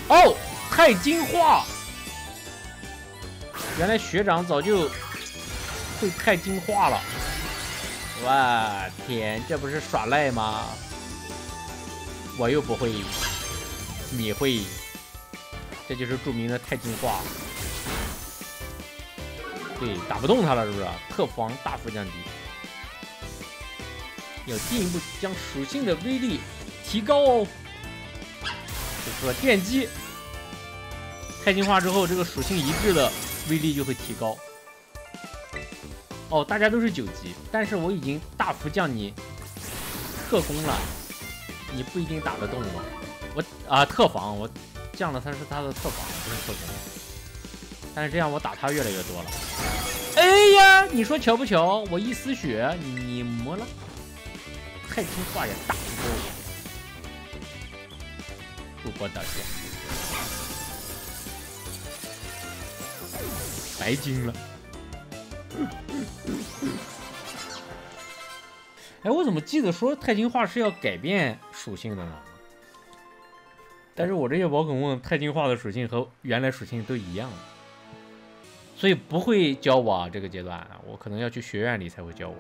哦，钛金化！原来学长早就会钛金化了。哇天，这不是耍赖吗？我又不会，你会，这就是著名的钛金化。对，打不动他了，是不是？特防大幅降低。要进一步将属性的威力提高哦。这个电击，钛金化之后，这个属性一致的威力就会提高。哦，大家都是9级，但是我已经大幅降你特攻了，你不一定打得动我。我特防，我降了他的特防，不是特攻。但是这样我打他越来越多了。哎呀，你说巧不巧？我一丝血，你没了。钛金化也大不够，主播导线，白金了。哎，我怎么记得说钛金化是要改变属性的呢？但是我这些宝可梦钛金化的属性和原来属性都一样，所以不会教我啊。这个阶段我可能要去学院里才会教我。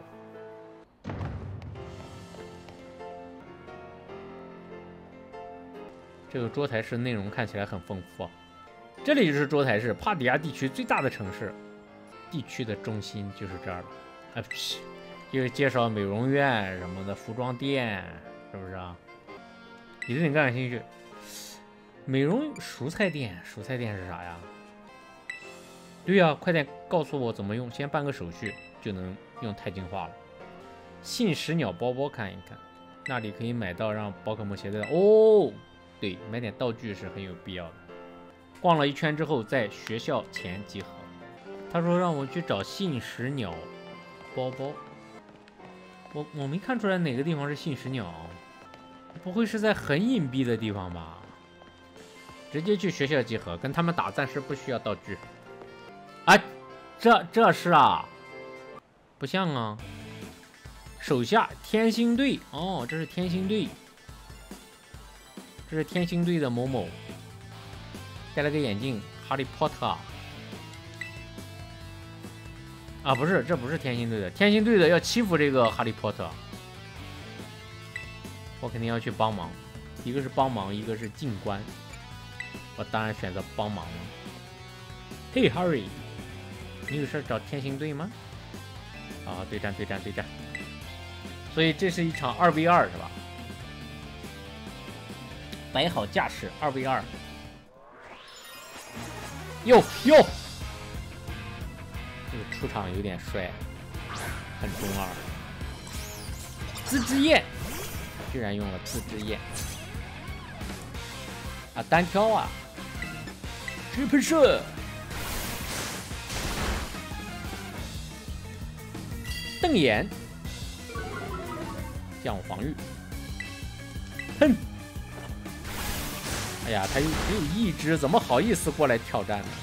这个桌台市内容看起来很丰富啊。这里就是桌台市，帕迪亚地区最大的城市，地区的中心就是这儿了。啊呸，就是介绍美容院什么的，服装店，是不是啊？你对哪个感兴趣？美容蔬菜店，蔬菜店是啥呀？对呀，快点告诉我怎么用，先办个手续就能用钛金化了。信使鸟包包看一看，那里可以买到让宝可梦携带的哦。对，买点道具是很有必要的。逛了一圈之后，在学校前集合。他说让我去找信使鸟包包，我没看出来哪个地方是信使鸟，不会是在很隐蔽的地方吧？直接去学校集合，跟他们打，暂时不需要道具。啊，这是啊，不像啊。手下天星队哦，这是天星队。这是天星队的某某，戴了个眼镜，哈利波特啊，不是，这不是天星队的，天星队的要欺负这个哈利波特，我肯定要去帮忙，一个是帮忙，一个是进关，我当然选择帮忙了。嘿，Harry， 你有事找天星队吗？啊，对战，所以这是一场2v2是吧？摆好架势，2v2。哟，这个出场有点帅，很中二。自制焰，居然用了自制焰啊！单挑啊！直喷射，瞪眼，降防御，哼！哎呀，他只有一只，怎么好意思过来挑战呢？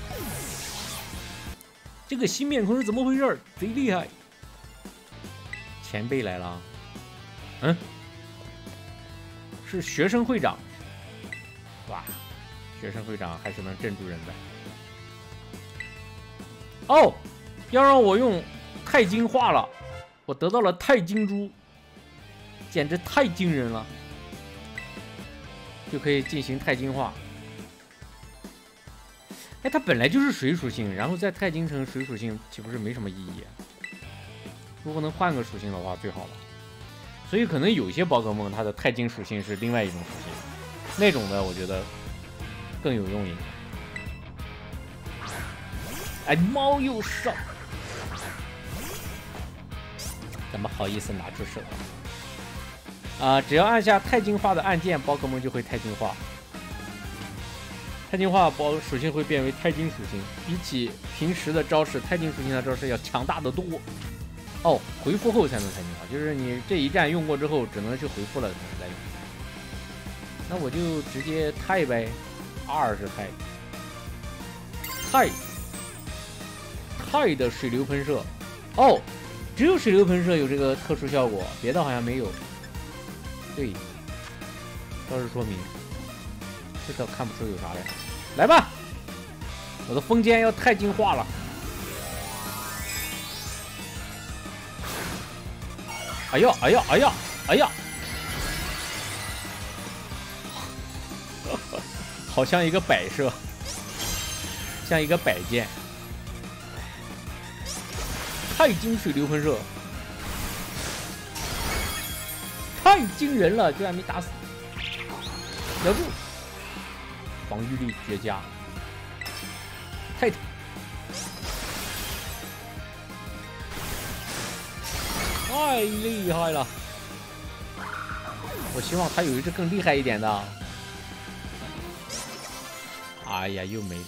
这个新面孔是怎么回事？贼厉害！前辈来了，嗯，是学生会长。哇，学生会长还是能镇住人的。哦，要让我用钛金化了，我得到了钛金珠，简直太惊人了。就可以进行钛金化。哎，它本来就是水属性，然后再钛金成水属性，岂不是没什么意义啊？如果能换个属性的话，最好了。所以可能有些宝可梦它的钛金属性是另外一种属性，那种的我觉得更有用一点。哎，猫又上，怎么好意思拿出手？只要按下钛金化的按键，宝可梦就会钛金化。钛金化宝属性会变为钛金属性，比起平时的招式，钛金属性的招式要强大得多。哦，回复后才能钛金化，就是你这一战用过之后，只能去回复了才能再用。那我就直接钛呗，2是钛的水流喷射。哦，只有水流喷射有这个特殊效果，别的好像没有。对，倒是说明这倒看不出有啥来。来吧，我的风剑要太进化了。哎呀哎呀哎呀哎呀！好像一个摆设，像一个摆件。太金水流喷射，太惊人了，居然没打死。留住，防御力绝佳，太厉害了！我希望他有一只更厉害一点的。哎呀，又没了。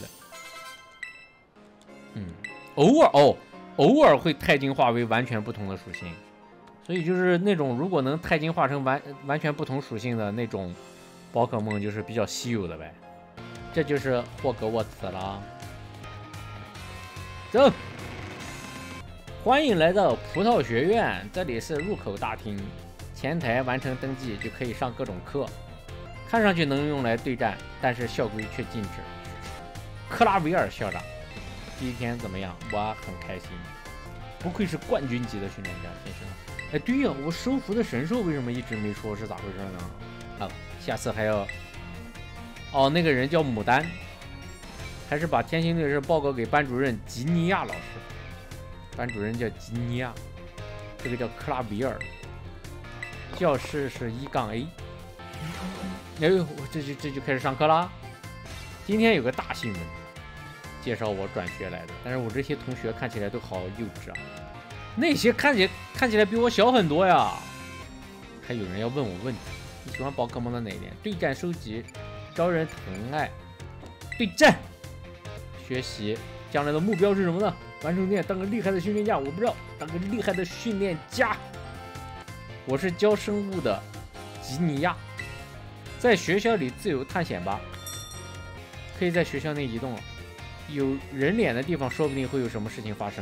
偶尔会钛金化为完全不同的属性，所以就是那种如果能钛金化成完全不同属性的那种宝可梦，就是比较稀有的呗。这就是霍格沃茨了。走，欢迎来到葡萄学院，这里是入口大厅，前台完成登记就可以上各种课，看上去能用来对战，但是校规却禁止。克拉维尔校长。第一天怎么样？我很开心，不愧是冠军级的训练家，真是。哎，对呀，我收服的神兽为什么一直没说是咋回事呢？啊，下次还要……哦，那个人叫牡丹，还是把天星队事报告给班主任吉尼亚老师。班主任叫吉尼亚，这个叫克拉比尔。教室是1-A。哎呦，这就开始上课啦。今天有个大新闻。介绍我转学来的，但是我这些同学看起来都好幼稚啊，那些看起来比我小很多呀。还有人要问我问题，你喜欢宝可梦的哪一点？对战收集，招人疼爱，对战，学习，将来的目标是什么呢？完成点当个厉害的训练家，我不知道，当个厉害的训练家。我是教生物的吉尼亚，在学校里自由探险吧，可以在学校内移动了。有人脸的地方，说不定会有什么事情发生。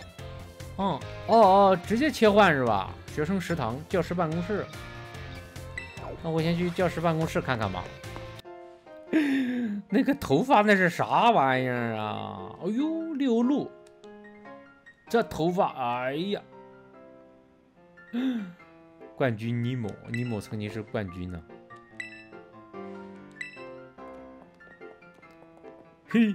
直接切换是吧？学生食堂、教师办公室。那我先去教师办公室看看吧。那个头发那是啥玩意儿啊？哎呦，六路，这头发，哎呀！冠军尼莫曾经是冠军呢。嘿。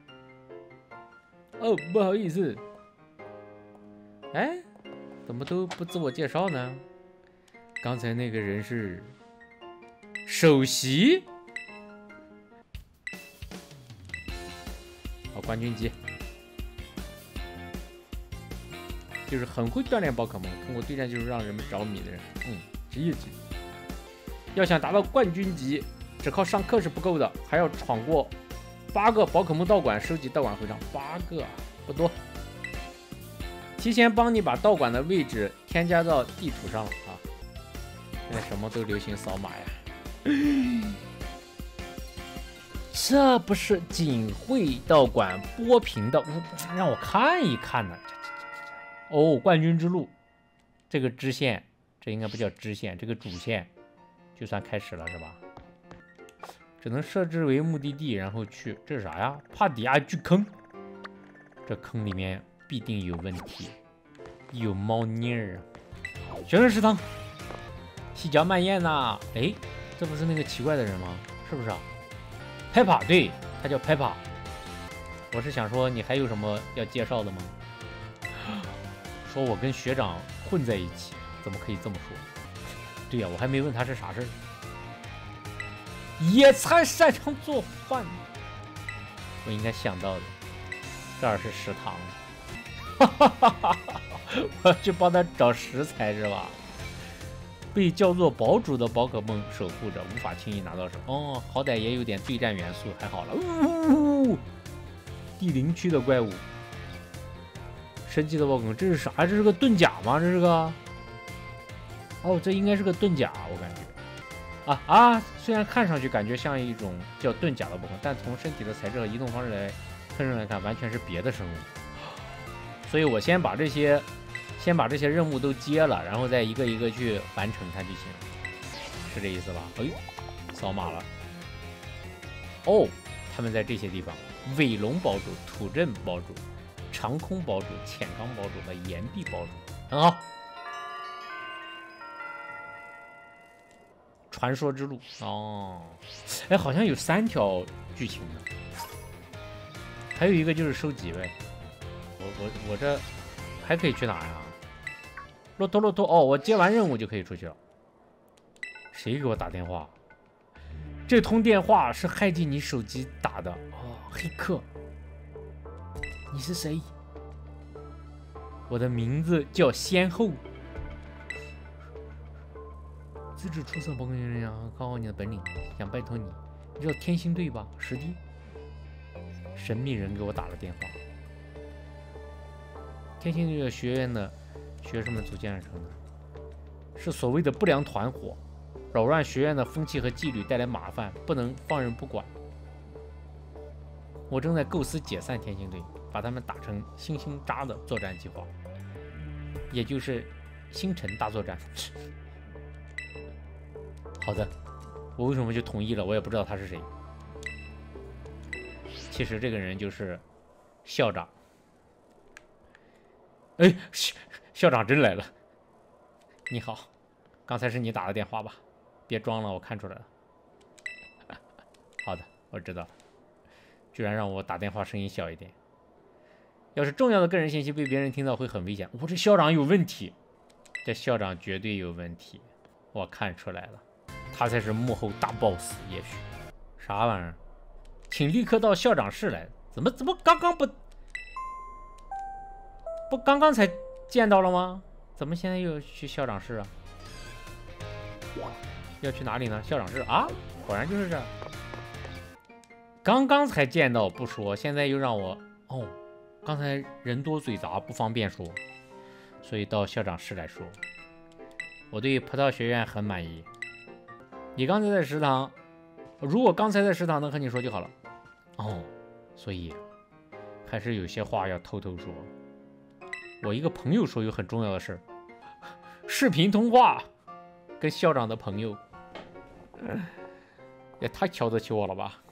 哦，不好意思。哎，怎么都不自我介绍呢？刚才那个人是首席。好，冠军级，就是很会锻炼宝可梦，通过对战就是让人们着迷的人。职业级。要想达到冠军级，只靠上课是不够的，还要闯过8个宝可梦道馆，收集道馆徽章。8个不多，提前帮你把道馆的位置添加到地图上了啊！现在什么都流行扫码呀。这不是锦汇道馆波平的，让我看一看呢。哦，冠军之路，这个支线，这应该不叫支线，这个主线就算开始了是吧？只能设置为目的地，然后去。这是啥呀？帕迪亚巨坑，这坑里面必定有问题，有猫腻儿啊！学生食堂，细嚼慢咽呐。哎，这不是那个奇怪的人吗？是不是啊？佩帕，对，他叫佩帕。我是想说，你还有什么要介绍的吗？说我跟学长混在一起，怎么可以这么说？对呀，我还没问他是啥事儿。野餐擅长做饭，我应该想到的。这儿是食堂，我要去帮他找食材是吧？被叫做堡主的宝可梦守护着，无法轻易拿到手。哦，好歹也有点对战元素，还好了。第0区的怪物，神奇的宝可梦，这是啥？这是个盾甲吗？这是个？哦，这应该是个盾甲，我感觉。虽然看上去感觉像一种叫盾甲的宝可梦，但从身体的材质和移动方式来特征来看，完全是别的生物。所以我先把这些任务都接了，然后再一个一个去完成它就行，是这意思吧？哎呦，扫码了， 哦，他们在这些地方：尾龙堡主、土镇堡主、长空堡主、浅冈堡主和岩壁堡主。很好。传说之路哦，哎，好像有3条剧情呢，还有一个就是收集呗。我这还可以去哪呀？骆驼哦，我接完任务就可以出去了。谁给我打电话？这通电话是害进你手机打的哦，黑客。你是谁？我的名字叫先后。资质出色，报告人员，看好你的本领，想拜托你，你知道天星队吧？实地。神秘人给我打了电话。天星队的学院的学生们组建而成的，是所谓的不良团伙，扰乱学院的风气和纪律，带来麻烦，不能放任不管。我正在构思解散天星队，把他们打成星星渣的作战计划，也就是星辰大作战。好的，我为什么就同意了？我也不知道他是谁。其实这个人就是校长。哎，校长真来了！你好，刚才是你打的电话吧？别装了，我看出来了。好的，我知道了。居然让我打电话声音小一点。要是重要的个人信息被别人听到，会很危险。我这校长有问题，这校长绝对有问题，我看出来了。他才是幕后大 boss， 也许啥玩意儿？请立刻到校长室来。怎么刚刚不刚刚才见到了吗？怎么现在又去校长室啊？要去哪里呢？校长室啊，果然就是这儿。刚刚才见到不说，现在又让我哦，刚才人多嘴杂不方便说，所以到校长室来说。我对葡萄学院很满意。你刚才在食堂，如果刚才在食堂能和你说就好了。哦，所以还是有些话要偷偷说。我一个朋友说有很重要的事，视频通话，跟校长的朋友，也太瞧得起我了吧？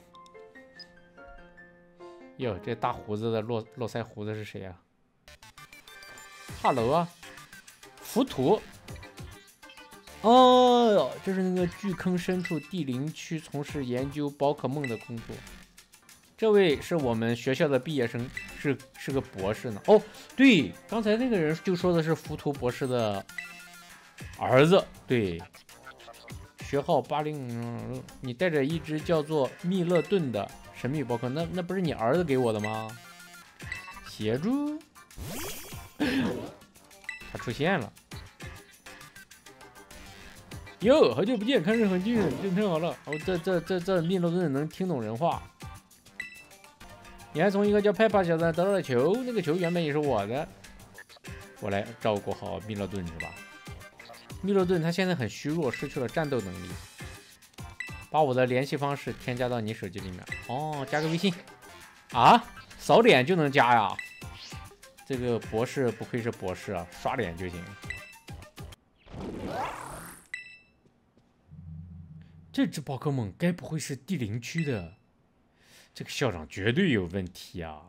哟，这大胡子的络腮胡子是谁啊？哈喽啊，浮屠。哦，这是那个巨坑深处地灵区从事研究宝可梦的工作。这位是我们学校的毕业生，是个博士呢。哦，对，刚才那个人就说的是浮屠博士的儿子。对，学号80，你带着一只叫做密勒顿的神秘宝可，那不是你儿子给我的吗？协助，他出现了。哟，好久不见，看着很近，真太好了。哦，这密勒顿能听懂人话。你还从一个叫派帕小子得到了球，那个球原本也是我的。我来照顾好密勒顿是吧？密勒顿他现在很虚弱，失去了战斗能力。把我的联系方式添加到你手机里面。哦，加个微信啊，扫脸就能加呀？这个博士不愧是博士啊，刷脸就行。这只宝可梦该不会是地灵区的？这个校长绝对有问题啊！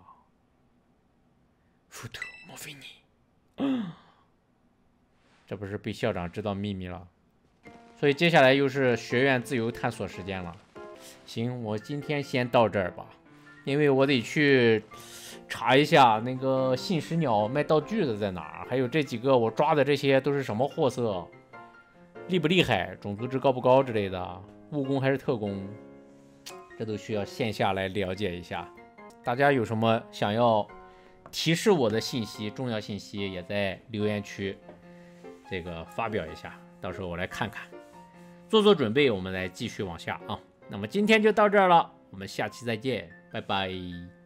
福特，莫非你？这不是被校长知道秘密了？所以接下来又是学院自由探索时间了。行，我今天先到这儿吧，因为我得去查一下那个信使鸟卖道具的在哪儿，还有这几个我抓的这些都是什么货色，厉不厉害，种族值高不高之类的，务工还是特工，这都需要线下来了解一下。大家有什么想要提示我的信息，重要信息也在留言区这个发表一下，到时候我来看看，做准备，我们来继续往下啊。那么今天就到这儿了，我们下期再见，拜拜。